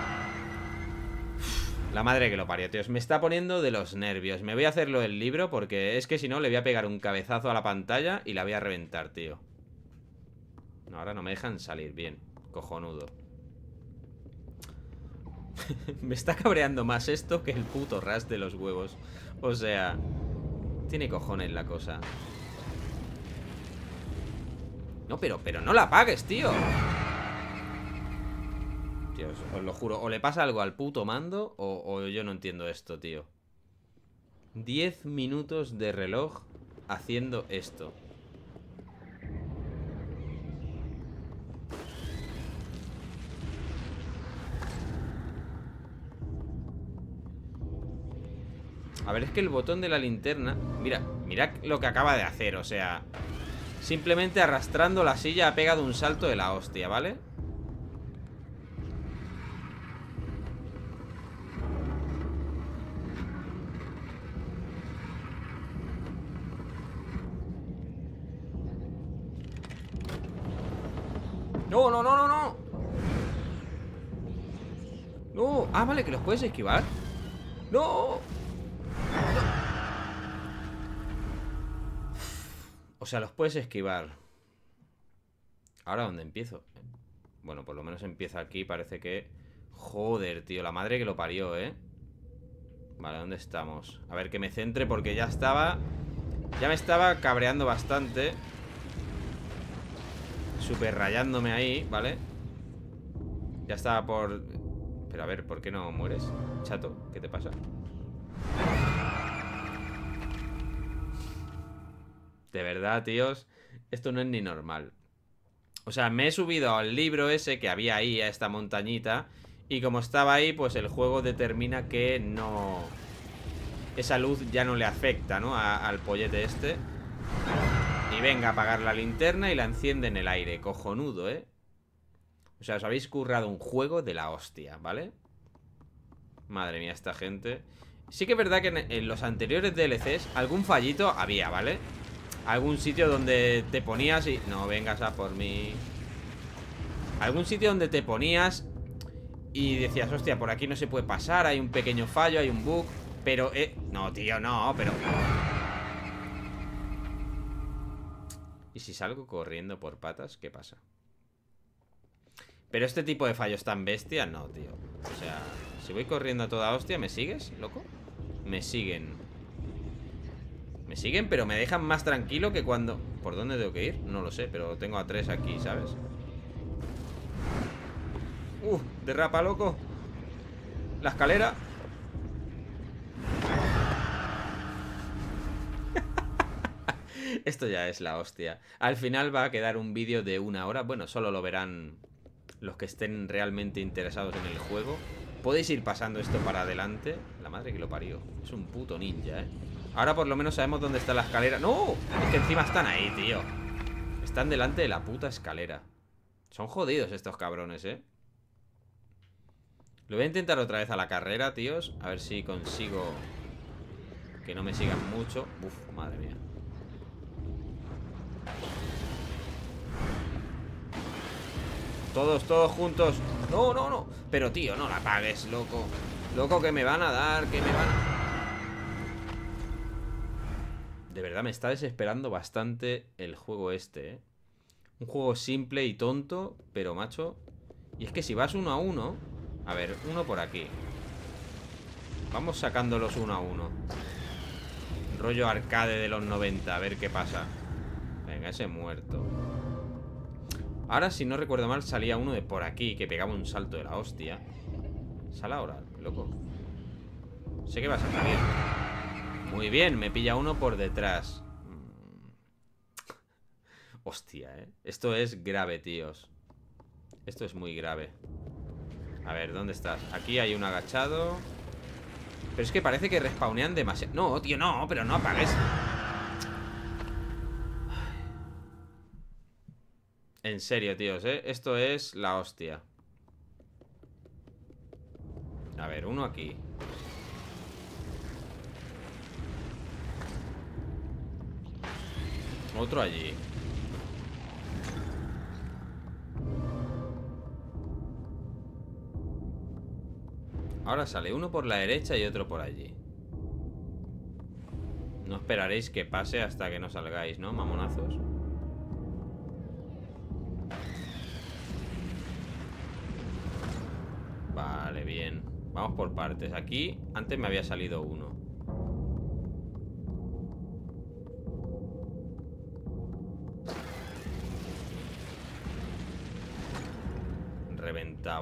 La madre que lo parió, tíos. Me está poniendo de los nervios. Me voy a hacerlo el libro porque es que si no le voy a pegar un cabezazo a la pantalla y la voy a reventar, tío. No, ahora no me dejan salir. Bien, cojonudo. Me está cabreando más esto que el puto ras de los huevos. O sea... Tiene cojones la cosa. No, pero no la apagues, tío. Tío, os lo juro. O le pasa algo al puto mando o yo no entiendo esto, tío. 10 minutos de reloj haciendo esto. A ver, es que el botón de la linterna... Mira lo que acaba de hacer, o sea... Simplemente arrastrando la silla ha pegado un salto de la hostia, ¿vale? ¡No, no, no, no, no! ¡No! Ah, vale, que los puedes esquivar. ¡No! O sea, los puedes esquivar. ¿Ahora dónde empiezo? Bueno, por lo menos empieza aquí, parece que... Joder, tío, la madre que lo parió, ¿eh? Vale, ¿dónde estamos? A ver, que me centre porque ya estaba... Ya me estaba cabreando bastante. Súper rayándome ahí, ¿vale? Ya estaba por... Pero a ver, ¿por qué no mueres? Chato, ¿qué te pasa? De verdad, tíos, esto no es ni normal. O sea, me he subido al libro ese que había ahí, a esta montañita, y como estaba ahí, pues el juego determina que no... Esa luz ya no le afecta, ¿no? Al pollete este. Y venga a apagar la linterna y la enciende en el aire. Cojonudo, ¿eh? O sea, os habéis currado un juego de la hostia, ¿vale? Madre mía, esta gente. Sí que es verdad que en los anteriores DLCs algún fallito había, ¿vale? Algún sitio donde te ponías y... No vengas a por mí. Algún sitio donde te ponías y decías, hostia, por aquí no se puede pasar, hay un pequeño fallo, hay un bug. Pero, no, tío, no, pero... ¿Y si salgo corriendo por patas? ¿Qué pasa? Pero este tipo de fallos tan bestias, no, tío. O sea, si voy corriendo a toda hostia, ¿me sigues, loco? Me siguen. Me siguen, pero me dejan más tranquilo que cuando... ¿Por dónde tengo que ir? No lo sé, pero tengo a 3 aquí, ¿sabes? Derrapa, loco. La escalera. Esto ya es la hostia. Al final va a quedar un vídeo de 1 hora. Bueno, solo lo verán los que estén realmente interesados en el juego. Podéis ir pasando esto para adelante. La madre que lo parió. Es un puto ninja, ¿eh? Ahora por lo menos sabemos dónde está la escalera. ¡No! Es que encima están ahí, tío. Están delante de la puta escalera. Son jodidos estos cabrones, ¿eh? Lo voy a intentar otra vez a la carrera, tíos. A ver si consigo que no me sigan mucho. Uf, madre mía. Todos juntos. No, no, no. Pero, tío, no la apagues, loco. Loco, que me van a dar, que me van a... De verdad me está desesperando bastante el juego este, ¿eh? Un juego simple y tonto, pero, macho... Y es que si vas 1 a 1... A ver, uno por aquí. Vamos sacándolos 1 a 1. Rollo arcade de los 90, a ver qué pasa. Venga, ese muerto. Ahora, si no recuerdo mal, salía uno de por aquí que pegaba un salto de la hostia. Sal ahora, loco. Sé que vas a salir. Muy bien, me pilla uno por detrás. Hostia, ¿eh? Esto es grave, tíos. Esto es muy grave. A ver, ¿dónde estás? Aquí hay un agachado. Pero es que parece que respawnean demasiado. No, tío, no, pero no apagues. En serio, tíos, ¿eh? Esto es la hostia. A ver, uno aquí. Otro allí. Ahora sale uno por la derecha y otro por allí. No esperaréis que pase hasta que no salgáis, ¿no, mamonazos? Vale, bien. Vamos por partes. Aquí antes me había salido uno.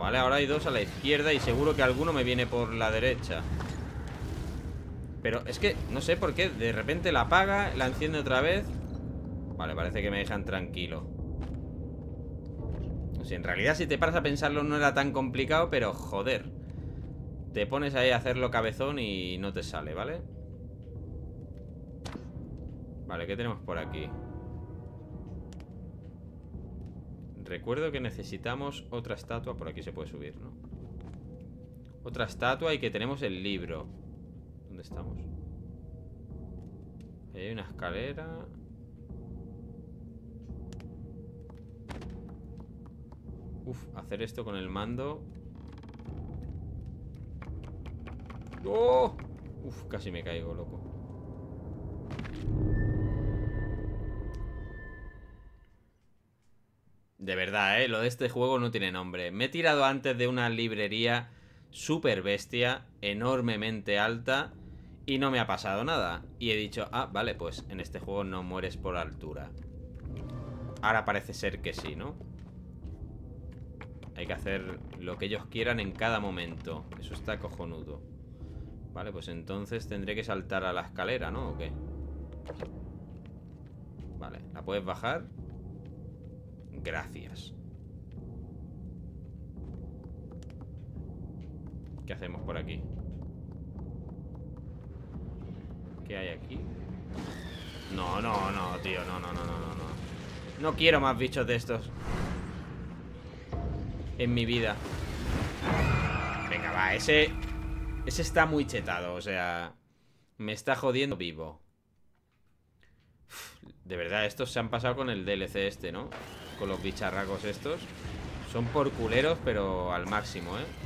¿vale? Ahora hay dos a la izquierda y seguro que alguno me viene por la derecha. Pero es que no sé por qué. De repente la apaga, la enciende otra vez. Vale, parece que me dejan tranquilo. O sea, en realidad si te paras a pensarlo no era tan complicado, pero joder. Te pones ahí a hacerlo cabezón y no te sale, ¿vale? Vale, ¿qué tenemos por aquí? Recuerdo que necesitamos otra estatua. Por aquí se puede subir, ¿no? Otra estatua y que tenemos el libro. ¿Dónde estamos? Ahí hay una escalera. Uf, hacer esto con el mando. ¡Oh! Uf, casi me caigo, loco. De verdad, lo de este juego no tiene nombre. Me he tirado antes de una librería súper bestia, enormemente alta, y no me ha pasado nada. Y he dicho, ah, vale, pues en este juego no mueres por altura. Ahora parece ser que sí, ¿no? Hay que hacer lo que ellos quieran en cada momento. Eso está cojonudo. Vale, pues entonces tendré que saltar a la escalera, ¿no? ¿O qué? Vale, ¿la puedes bajar? Gracias. ¿Qué hacemos por aquí? ¿Qué hay aquí? No, no, no, tío. No, no, no, no, no, no. No quiero más bichos de estos en mi vida. Venga, va, ese está muy chetado, o sea, me está jodiendo vivo. Uf, de verdad, estos se han pasado con el DLC este, ¿no? Con los bicharracos estos. Son por culeros, pero al máximo, ¿eh?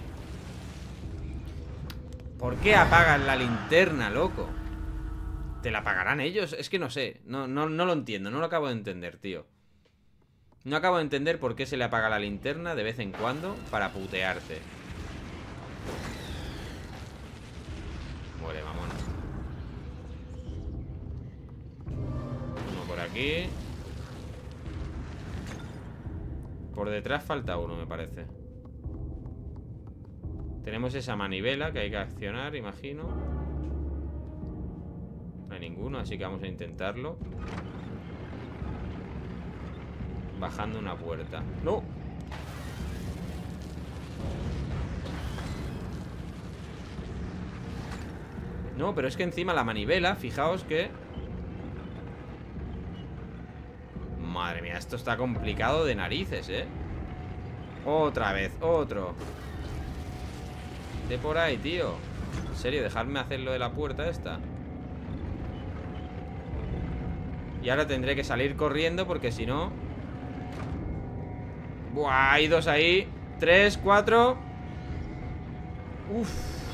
¿Por qué apagan la linterna, loco? ¿Te la apagarán ellos? Es que no sé, no lo entiendo, no lo acabo de entender, tío. No acabo de entender por qué se le apaga la linterna de vez en cuando para putearte. Muere, vámonos. Uno por aquí. Por detrás falta uno, me parece. Tenemos esa manivela que hay que accionar, imagino. No hay ninguno, así que vamos a intentarlo. Bajando una puerta. ¡No! No, pero es que encima la manivela, fijaos que... Madre mía, esto está complicado de narices, ¿eh? Otra vez, otro. De por ahí, tío. En serio, dejadme hacer lo de la puerta esta. Y ahora tendré que salir corriendo porque si no... Buah, hay dos ahí. 3, 4. Uf.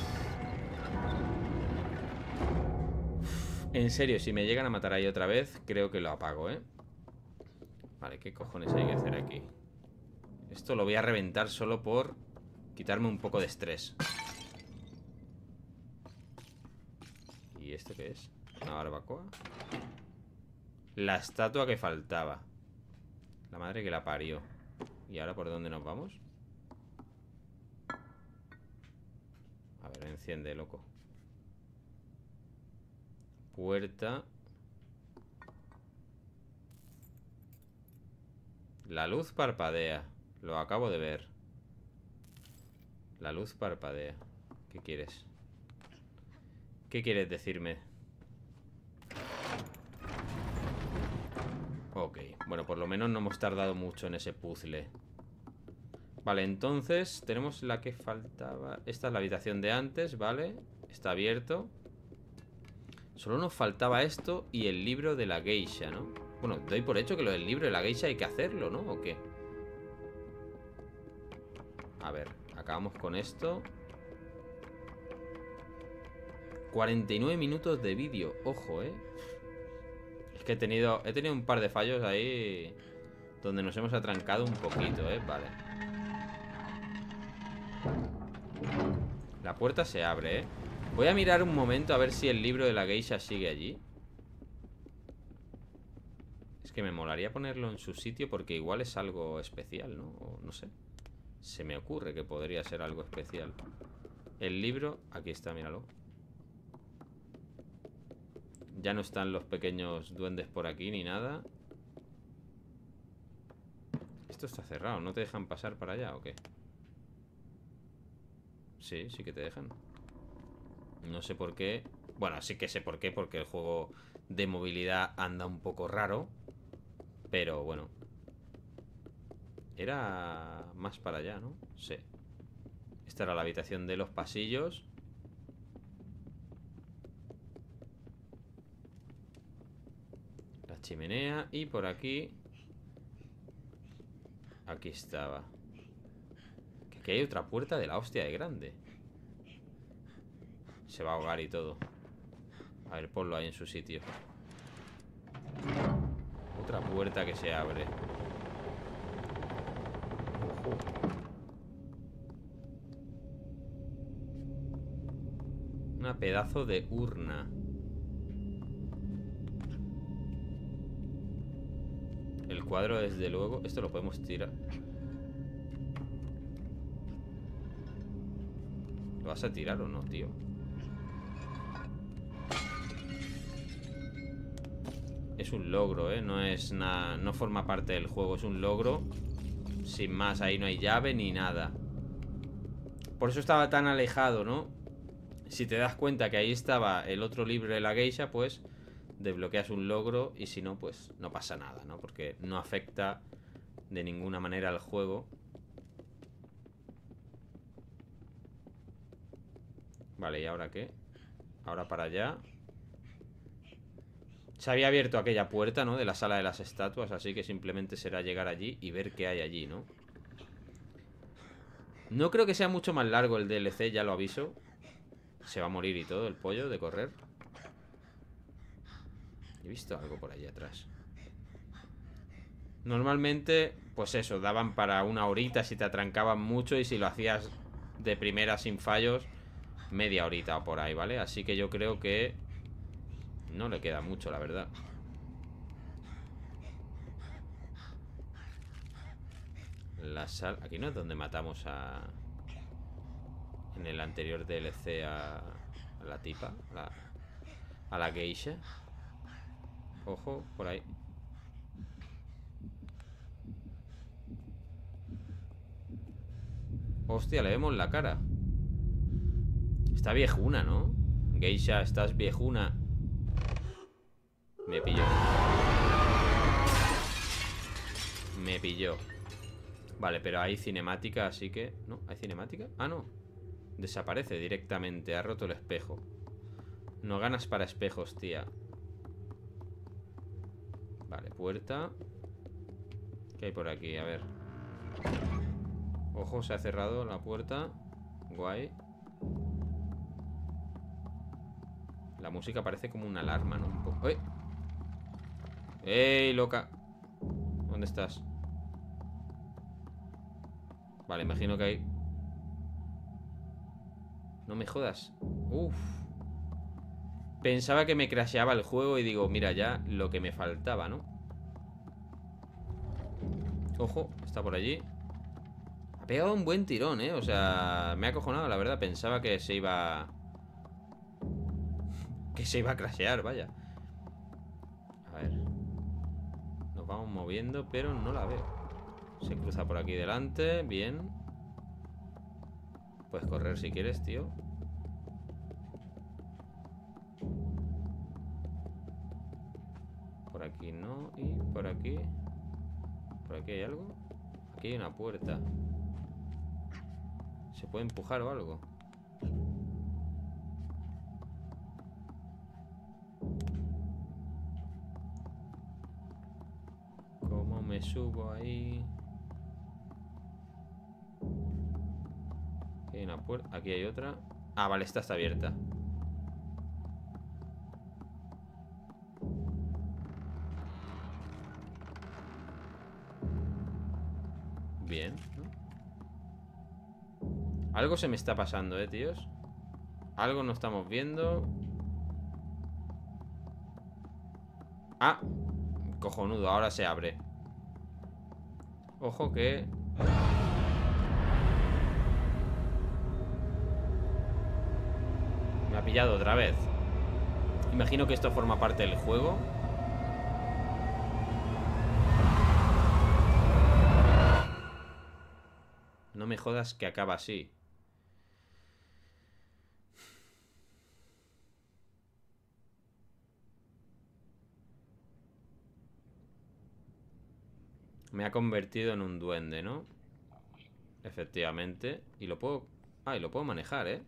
En serio, si me llegan a matar ahí otra vez, creo que lo apago, ¿eh? Vale, ¿qué cojones hay que hacer aquí? Esto lo voy a reventar solo por quitarme un poco de estrés. ¿Y esto qué es? ¿Una barbacoa? La estatua que faltaba. La madre que la parió. ¿Y ahora por dónde nos vamos? A ver, enciende, loco. Puerta. La luz parpadea. Lo acabo de ver. La luz parpadea. ¿Qué quieres? ¿Qué quieres decirme? Ok, bueno, por lo menos no hemos tardado mucho en ese puzzle. Vale, entonces tenemos la que faltaba. Esta es la habitación de antes, ¿vale? Está abierto. Solo nos faltaba esto y el libro de la geisha, ¿no? Bueno, doy por hecho que lo del libro de la geisha hay que hacerlo, ¿no? ¿O qué? A ver, acabamos con esto. 49 minutos de vídeo, ojo, ¿eh? Es que he tenido un par de fallos ahí donde nos hemos atrancado un poquito, ¿eh? Vale. La puerta se abre, ¿eh? Voy a mirar un momento a ver si el libro de la geisha sigue allí. Es que me molaría ponerlo en su sitio porque igual es algo especial, ¿no? O no sé. Se me ocurre que podría ser algo especial. El libro, aquí está, míralo. Ya no están los pequeños duendes por aquí ni nada. Esto está cerrado, ¿no te dejan pasar para allá o qué? Sí, sí que te dejan. No sé por qué. Bueno, sí que sé por qué, porque el juego de movilidad anda un poco raro. Pero bueno. Era más para allá, ¿no? Sí. Esta era la habitación de los pasillos. La chimenea. Y por aquí... Aquí estaba. Que aquí hay otra puerta de la hostia de grande. Se va a ahogar y todo. A ver, ponlo ahí en su sitio. Otra puerta que se abre. Ojo. Una pedazo de urna. El cuadro, desde luego. Esto lo podemos tirar. ¿Lo vas a tirar o no, tío? Es un logro, ¿eh? No es nada. No forma parte del juego. Es un logro. Sin más, ahí no hay llave ni nada. Por eso estaba tan alejado, ¿no? Si te das cuenta que ahí estaba el otro libro de la geisha, pues desbloqueas un logro. Y si no, pues no pasa nada, ¿no? Porque no afecta de ninguna manera al juego. Vale, ¿y ahora qué? Ahora para allá. Se había abierto aquella puerta, ¿no? De la sala de las estatuas, así que simplemente será llegar allí y ver qué hay allí, ¿no? No creo que sea mucho más largo el DLC, ya lo aviso. Se va a morir y todo el pollo de correr. He visto algo por allí atrás. Normalmente, pues eso, daban para una horita si te atrancaban mucho. Y si lo hacías de primera sin fallos, media horita o por ahí, ¿vale? Así que yo creo que no le queda mucho, la verdad. La sala... Aquí no es donde matamos a... En el anterior DLC a la tipa, a la geisha. Ojo, por ahí. Hostia, le vemos la cara. Está viejuna, ¿no? Geisha, estás viejuna. Me pilló. Me pilló. Vale, pero hay cinemática, así que... ¿No? ¿Hay cinemática? Ah, no. Desaparece directamente. Ha roto el espejo. No ganas para espejos, tía. Vale, puerta. ¿Qué hay por aquí? A ver. Ojo, se ha cerrado la puerta. Guay. La música parece como una alarma, ¿no? Un poco... ¡Ey! ¡Ey, loca! ¿Dónde estás? Vale, imagino que hay... No me jodas. Uf. Pensaba que me crasheaba el juego y digo, mira ya lo que me faltaba, ¿no? Ojo, está por allí. Ha pegado un buen tirón, ¿eh? O sea, me ha acojonado, la verdad. Pensaba que se iba... Que se iba a crashear, vaya. A ver. Nos vamos moviendo, pero no la veo. Se cruza por aquí delante, bien. Puedes correr si quieres, tío. Por aquí no. Y por aquí. ¿Por aquí hay algo? Aquí hay una puerta. ¿Se puede empujar o algo? ¿Cómo me subo ahí? Aquí hay una puerta. Aquí hay otra. Ah, vale, esta está abierta. Bien, ¿no? Algo se me está pasando, tíos. Algo no estamos viendo. Ah, cojonudo, ahora se abre. Ojo que... pillado otra vez. Imagino que esto forma parte del juego. No me jodas que acaba así. Me ha convertido en un duende, ¿no? Efectivamente. Y lo puedo... Ah, y lo puedo manejar, ¿eh?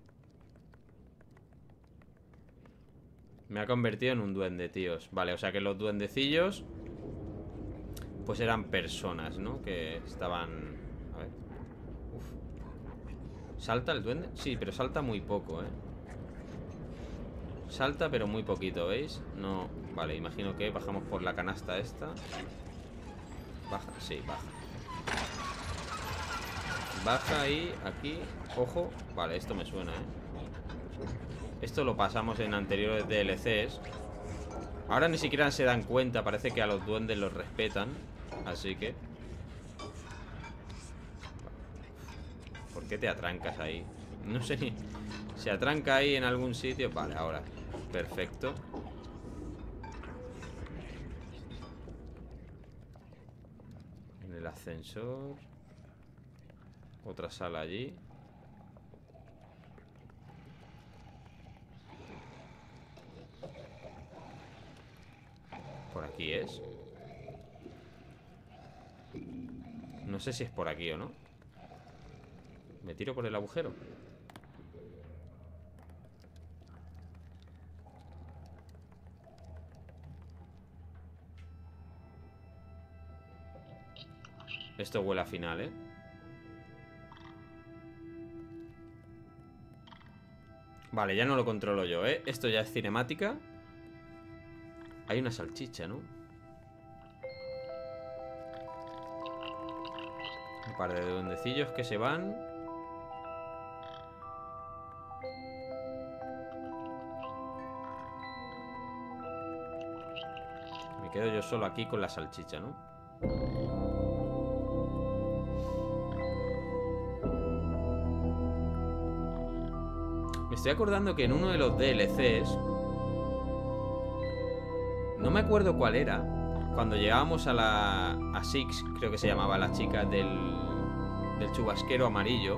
Me ha convertido en un duende, tíos. Vale, o sea que los duendecillos pues eran personas, ¿no? Que estaban... A ver. Uf. ¿Salta el duende? Sí, pero salta muy poco, ¿eh? Salta, pero muy poquito, ¿veis? No... Vale, imagino que bajamos por la canasta esta. Baja, sí, baja. Baja ahí, aquí. Ojo. Vale, esto me suena, ¿eh? Esto lo pasamos en anteriores DLCs. Ahora ni siquiera se dan cuenta. Parece que a los duendes los respetan. Así que... ¿Por qué te atrancas ahí? No sé ni... ¿Se atranca ahí en algún sitio? Vale, ahora. Perfecto. En el ascensor. Otra sala allí. Por aquí es. No sé si es por aquí o no. Me tiro por el agujero. Esto huele a final, ¿eh? Vale, ya no lo controlo yo, ¿eh? Esto ya es cinemática. Hay una salchicha, ¿no? Un par de duendecillos que se van. Me quedo yo solo aquí con la salchicha, ¿no? Me estoy acordando que en uno de los DLCs, no me acuerdo cuál era, cuando llegábamos a Six, creo que se llamaba la chica del chubasquero amarillo,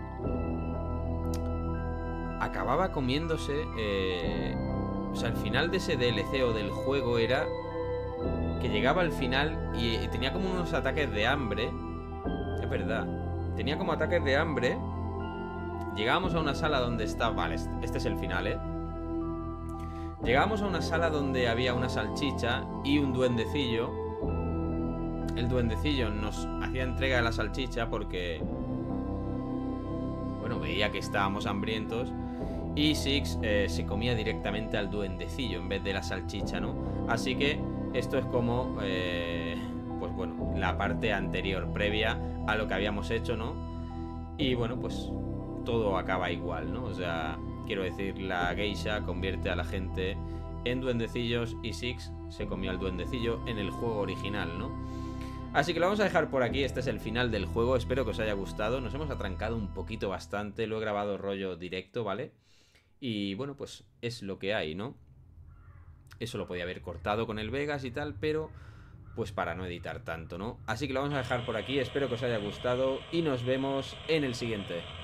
acababa comiéndose... o sea, el final de ese DLC o del juego era que llegaba al final y tenía como unos ataques de hambre. Es verdad. Tenía como ataques de hambre. Llegábamos a una sala donde estaba... Vale, este es el final, ¿eh? Llegábamos a una sala donde había una salchicha y un duendecillo. El duendecillo nos hacía entrega de la salchicha porque... Bueno, veía que estábamos hambrientos. Y Six se comía directamente al duendecillo en vez de la salchicha, ¿no? Así que esto es como... pues bueno, la parte anterior, previa a lo que habíamos hecho, ¿no? Y bueno, pues... todo acaba igual, ¿no? O sea, quiero decir, la geisha convierte a la gente en duendecillos y Six se comió al duendecillo en el juego original, ¿no? Así que lo vamos a dejar por aquí. Este es el final del juego. Espero que os haya gustado. Nos hemos atrancado un poquito bastante. Lo he grabado rollo directo, ¿vale? Y bueno, pues es lo que hay, ¿no? Eso lo podía haber cortado con el Vegas y tal, pero... pues para no editar tanto, ¿no? Así que lo vamos a dejar por aquí. Espero que os haya gustado y nos vemos en el siguiente.